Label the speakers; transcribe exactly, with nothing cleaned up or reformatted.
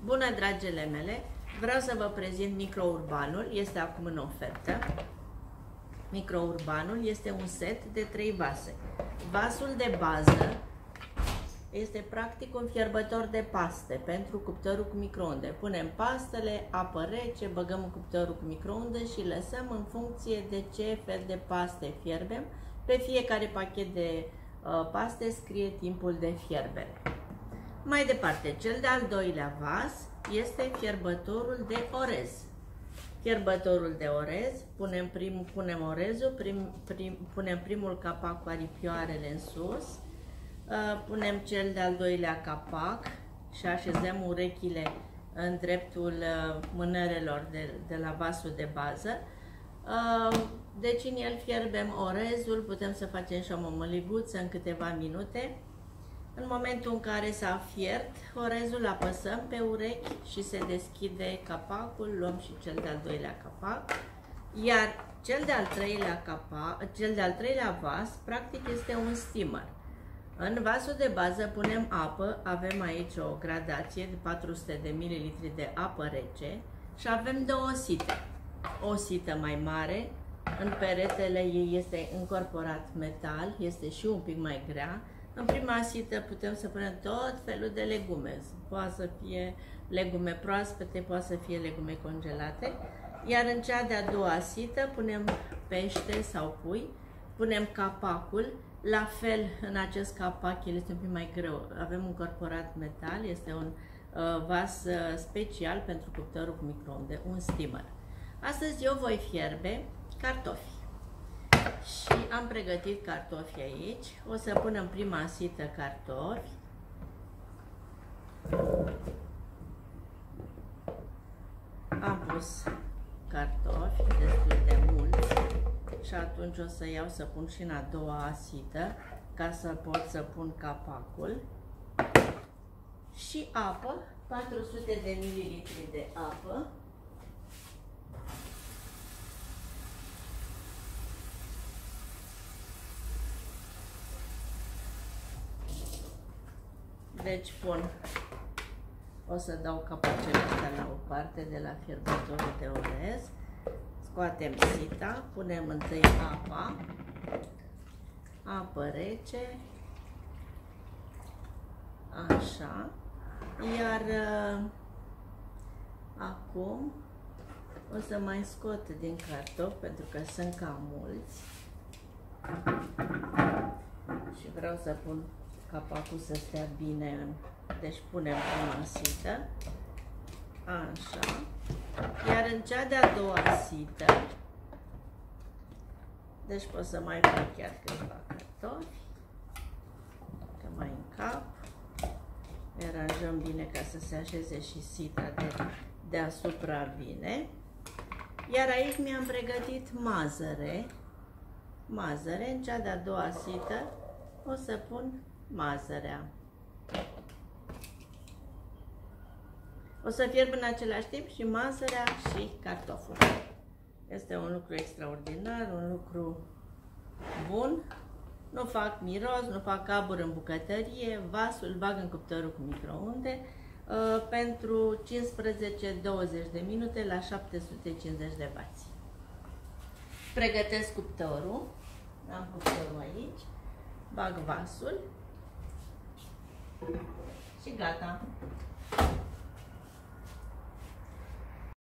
Speaker 1: Bună, dragele mele! Vreau să vă prezint microurbanul, este acum în ofertă. Microurbanul este un set de trei vase. Vasul de bază este practic un fierbător de paste pentru cuptorul cu microunde. Punem pastele, apă rece, băgăm în cuptorul cu microunde și lăsăm în funcție de ce fel de paste fierbem. Pe fiecare pachet de uh, paste scrie timpul de fierbere. Mai departe, cel de-al doilea vas este fierbătorul de orez. Fierbătorul de orez, punem, prim, punem orezul, prim, prim, punem primul capac cu aripioarele în sus, uh, punem cel de-al doilea capac și așezăm urechile în dreptul uh, mânerelor de, de la vasul de bază. Uh, deci în el fierbem orezul, putem să facem și o mămăliguță în câteva minute. În momentul în care s-a fiert orezul, apăsăm pe urechi și se deschide capacul, luăm și cel de-al doilea capac, iar cel de-al treilea capac, cel de-al treilea vas, practic este un steamer. În vasul de bază punem apă, avem aici o gradație de patru sute de mililitri de apă rece și avem două site. O sită mai mare, în peretele ei este încorporat metal, este și un pic mai grea. În prima sită putem să punem tot felul de legume, poate să fie legume proaspete, poate să fie legume congelate, iar în cea de-a doua sită punem pește sau pui, punem capacul, la fel în acest capac el este un pic mai greu, avem un corporat metal, este un uh, vas uh, special pentru cuptorul cu microunde, un steamer. Astăzi eu voi fierbe cartofi. Și am pregătit cartofi aici. O să punem prima sită cartofi. Am pus cartofi destul de mulți și atunci o să iau să pun și în a doua sită ca să pot să pun capacul. Și apă, patru sute de mililitri de apă. Deci pun, o să dau capacele astea la o parte de la fierbătorul de orez, scoatem sita, punem întâi apa, apă rece, așa, iar uh, acum o să mai scot din cartofi pentru că sunt cam mulți și vreau să pun capacul să stea bine în... Deci punem prima sită, așa, iar în cea de-a doua sită, deci pot să mai pun chiar câțiva cartofi, că mai încap, aranjăm bine ca să se așeze și sita de deasupra bine, iar aici mi-am pregătit mazăre, mazăre, în cea de-a doua sită o să pun mazărea. O să fierb în același timp și mazărea și cartoful. Este un lucru extraordinar, un lucru bun. Nu fac miros, nu fac aburi în bucătărie. Vasul bag în cuptorul cu microunde uh, pentru cincisprezece douăzeci de minute la șapte sute cincizeci de wați. Pregătesc cuptorul. Am cuptorul aici. Bag vasul. Și gata.